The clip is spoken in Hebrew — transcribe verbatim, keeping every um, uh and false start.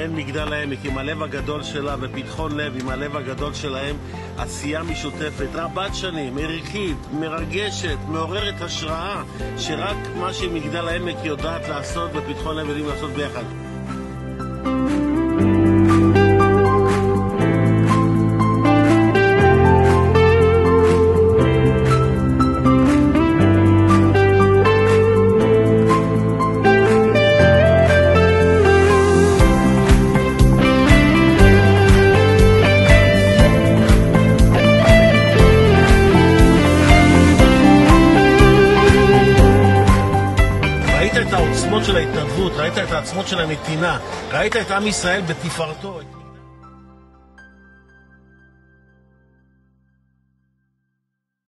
מעין מגדל העמק עם הלב הגדול שלה ופתחון לב עם הלב הגדול שלהם, עשייה משותפת, רבת שנים, ערכית, מרגשת, מעוררת השראה, שרק מה שמגדל העמק יודעת לעשות ופתחון לב יודעים לעשות ביחד. ראית את העוצמות של ההתנדבות, ראית את העצמות של הנתינה, ראית את עם ישראל בתפארתו.